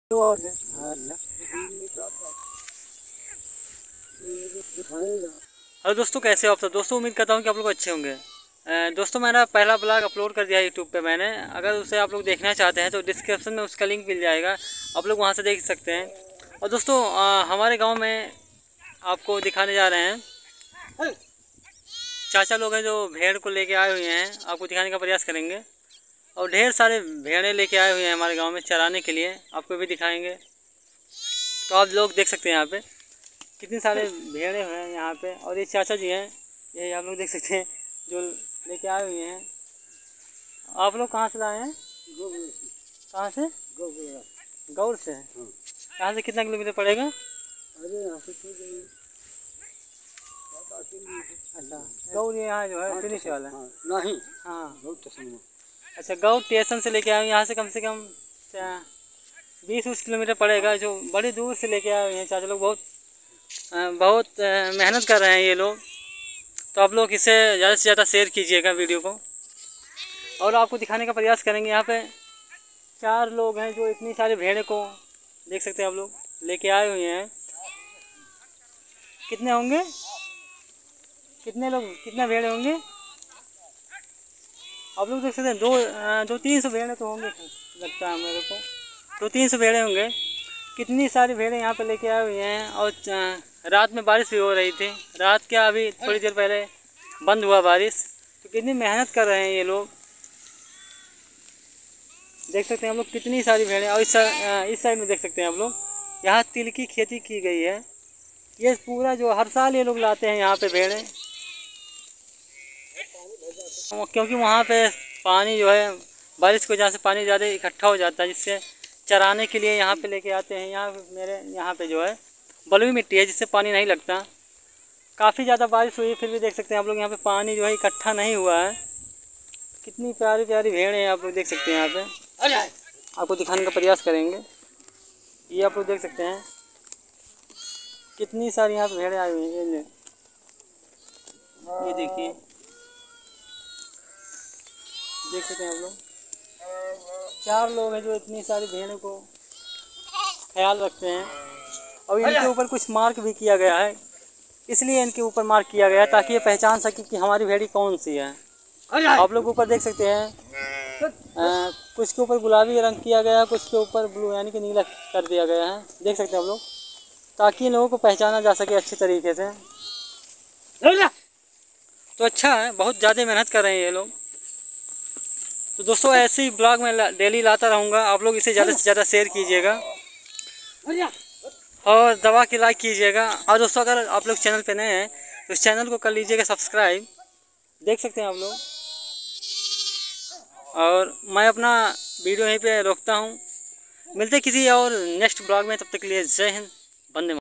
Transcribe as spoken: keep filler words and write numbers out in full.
Hello दोस्तों, कैसे हो आप सब। दोस्तों उम्मीद करता हूँ कि आप लोग अच्छे होंगे। अ, दोस्तों मेरा पहला ब्लॉग अपलोड कर दिया यूट्यूब पे मैंने। अगर उसे आप लोग देखना चाहते हैं तो डिस्क्रिप्शन में उसका लिंक मिल जाएगा, आप लोग वहाँ से देख सकते हैं। और दोस्तों अ, हमारे गांव में आपको दिखाने जा रहे हैं, चाचा लोग हैं जो भेड़ को लेके आए हुए हैं, आपको दिखाने का प्रयास करेंगे। और ढेर सारे भेड़ें लेके आए हुए हैं हमारे गाँव में चराने के लिए, आपको भी दिखाएँगे। तो आप लोग देख सकते हैं यहाँ पे कितने सारे भेड़े हैं यहाँ पे। और ये चाचा जी हैं, ये आप लोग देख सकते हैं जो लेके आए हुए हैं। आप लोग कहाँ से लाए हैं? कहाँ से? गौर से। कहाँ से कितना किलोमीटर पड़ेगा? अरे यहाँ से तो अच्छा, गौर ये यहाँ जो है फिनिश वाला। हाँ, नहीं हाँ बहुत पसंद है। अच्छा, गौर स्टेशन से लेके आए यहाँ से कम से कम बीस उस किलोमीटर पड़ेगा, जो बड़ी दूर से लेके आए हुए हैं चाचा लोग। बहुत बहुत मेहनत कर रहे हैं ये लोग। तो आप लोग इसे ज़्यादा से ज़्यादा शेयर कीजिएगा वीडियो को। और आपको दिखाने का प्रयास करेंगे। यहाँ पे चार लोग हैं जो इतनी सारी भेड़े को देख सकते हैं आप लोग लेके आए हुए हैं। कितने होंगे, कितने लोग, कितने भेड़े होंगे आप लोग देख सकते हैं? दो दो तीन सौ भेड़े तो होंगे लगता है मेरे को, दो तीन सौ भेड़े होंगे। कितनी सारी भेड़ें यहाँ पे लेके आए हुए हैं। और रात में बारिश भी हो रही थी, रात क्या अभी थोड़ी देर पहले बंद हुआ बारिश। तो कितनी मेहनत कर रहे हैं ये लोग, देख सकते हैं हम लोग कितनी सारी भेड़ें। और इस इस साइड में देख सकते हैं आप लोग, यहाँ तिल की खेती की गई है। ये पूरा जो हर साल ये लोग लाते हैं यहाँ पे भेड़ें, क्योंकि वहाँ पे पानी जो है बारिश की वजह से पानी ज़्यादा इकट्ठा हो जाता है, जिससे चराने के लिए यहाँ पे लेके आते हैं। यहाँ मेरे यहाँ पे जो है बलुई मिट्टी है, जिससे पानी नहीं लगता। काफ़ी ज़्यादा बारिश हुई फिर भी देख सकते हैं आप लोग यहाँ पे पानी जो है इकट्ठा नहीं हुआ है। कितनी प्यारी प्यारी भेड़ हैं आप लोग देख सकते हैं। यहाँ पे आपको दिखाने का प्रयास करेंगे। ये आप लोग देख सकते हैं कितनी सारी यहाँ पे भेड़ें आई हुई हैं। ये ये देखिए, देख सकते हैं आप लोग चार लोग हैं जो इतनी सारी भेड़ों को ख्याल रखते हैं। और इनके ऊपर कुछ मार्क भी किया गया है, इसलिए इनके ऊपर मार्क किया गया है ताकि ये पहचान सके कि हमारी भेड़ी कौन सी है। आप लोग ऊपर देख सकते हैं आ, कुछ के ऊपर गुलाबी रंग किया गया है, कुछ के ऊपर ब्लू यानी कि नीला कर दिया गया है। देख सकते हैं आप लोग, ताकि इन लोगों को पहचाना जा सके अच्छे तरीके से। तो अच्छा है, बहुत ज़्यादा मेहनत कर रहे हैं ये लोग। तो दोस्तों ऐसे ही ब्लॉग में डेली लाता रहूँगा, आप लोग इसे ज़्यादा से ज़्यादा शेयर कीजिएगा और दबा के लाइक कीजिएगा। और दोस्तों अगर आप लोग चैनल पे नए हैं तो इस चैनल को कर लीजिएगा सब्सक्राइब। देख सकते हैं आप लोग। और मैं अपना वीडियो यहीं पे रोकता हूँ, मिलते किसी और नेक्स्ट ब्लॉग में। तब तक के लिए जय हिंद, वंदे मातरम।